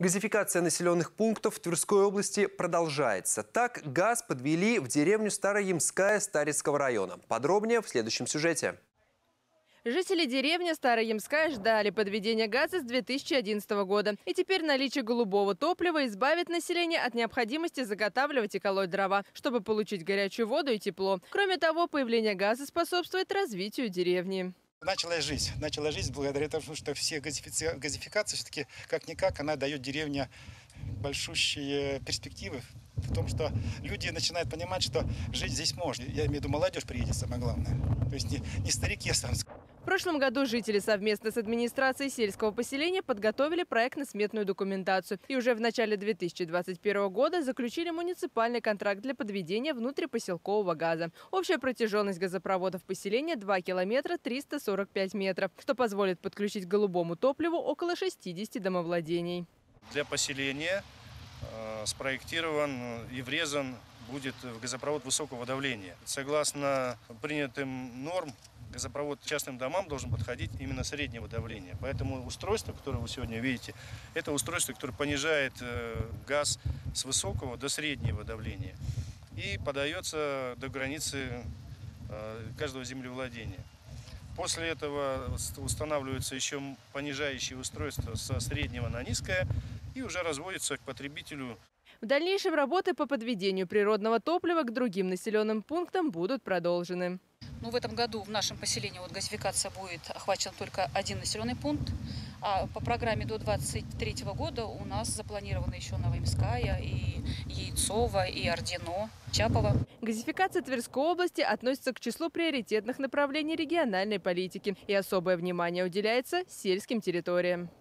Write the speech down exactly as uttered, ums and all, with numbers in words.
Газификация населенных пунктов в Тверской области продолжается. Так, газ подвели в деревню Староямская Старицкого района. Подробнее в следующем сюжете. Жители деревни Староямская ждали подведения газа с две тысячи одиннадцатого года. И теперь наличие голубого топлива избавит население от необходимости заготавливать и колоть дрова, чтобы получить горячую воду и тепло. Кроме того, появление газа способствует развитию деревни. Началась жизнь. Началась жизнь благодаря тому, что все газификации, газификация все-таки как-никак, она дает деревне большущие перспективы. В том, что люди начинают понимать, что жить здесь можно. Я имею в виду, молодежь приедет, самое главное. То есть не, не старики, а сам. В прошлом году жители совместно с администрацией сельского поселения подготовили проектно-сметную документацию. И уже в начале две тысячи двадцать первого года заключили муниципальный контракт для подведения внутрипоселкового газа. Общая протяженность газопроводов поселения два километра триста сорок пять метров, что позволит подключить к голубому топливу около шестидесяти домовладений. Для поселения э, спроектирован и врезан будет в газопровод высокого давления. Согласно принятым норм, газопровод частным домам должен подходить именно среднего давления. Поэтому устройство, которое вы сегодня видите, это устройство, которое понижает э, газ с высокого до среднего давления и подается до границы э, каждого землевладения. После этого устанавливается еще понижающее устройство со среднего на низкое и уже разводится к потребителю. В дальнейшем работы по подведению природного топлива к другим населенным пунктам будут продолжены. Ну, в этом году в нашем поселении вот газификация будет охвачен только один населенный пункт. А по программе до две тысячи двадцать третьего года у нас запланировано еще Новоимская, и Яйцово, и Ордино, Чапово. Газификация Тверской области относится к числу приоритетных направлений региональной политики. И особое внимание уделяется сельским территориям.